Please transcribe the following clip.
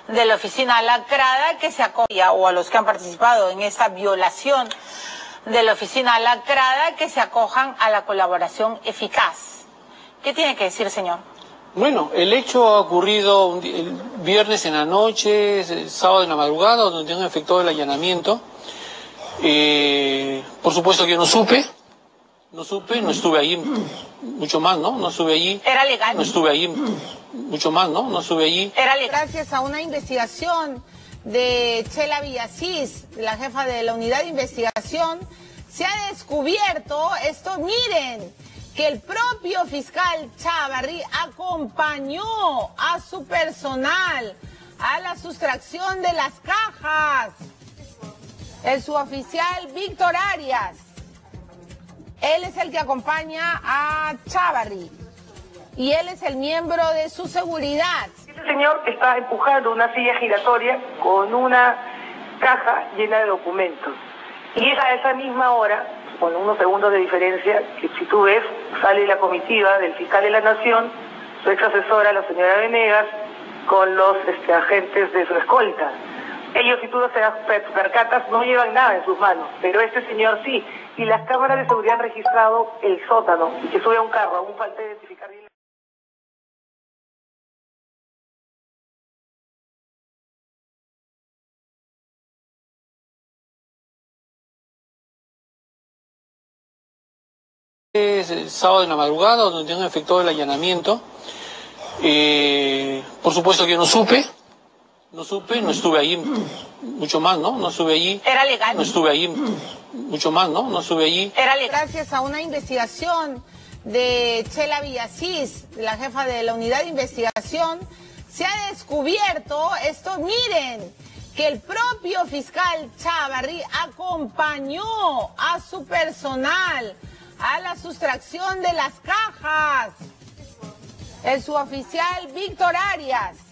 de la oficina lacrada que se acoja, o a los que han participado en esta violación de la oficina lacrada, que se acojan a la colaboración eficaz. ¿Qué tiene que decir, señor? Bueno, el hecho ha ocurrido el viernes en la noche, el sábado en la madrugada, donde han efectuado el allanamiento. Por supuesto que yo no estuve allí, mucho más, ¿no? No estuve allí. ¿Era legal? No estuve allí, mucho más, ¿no? No estuve allí. Era legal. Gracias a una investigación de Chela Villasís, la jefa de la unidad de investigación, se ha descubierto esto, miren, que el propio fiscal Chávarri acompañó a su personal a la sustracción de las cajas. El suboficial Víctor Arias, él es el que acompaña a Chávarri y él es el miembro de su seguridad. Este señor está empujando una silla giratoria con una caja llena de documentos. Y es a esa misma hora, con unos segundos de diferencia, que si tú ves, sale la comitiva del fiscal de la Nación, su ex asesora, la señora Venegas, con los agentes de su escolta. Ellos, si tú no te percatas, no llevan nada en sus manos, pero este señor sí. Y las cámaras de seguridad han registrado el sótano, y que sube a un carro, aún falta identificar bien. El sábado en la madrugada, donde han efectuado el allanamiento. Por supuesto que yo no estuve allí, mucho más, ¿no? No estuve allí. ¿Era legal? No estuve allí, mucho más, ¿no? No estuve allí. Era legal. Gracias a una investigación de Chela Villasís, la jefa de la unidad de investigación, se ha descubierto esto, miren, que el propio fiscal Chávarri acompañó a su personal a la sustracción de las cajas. El suboficial Víctor Arias,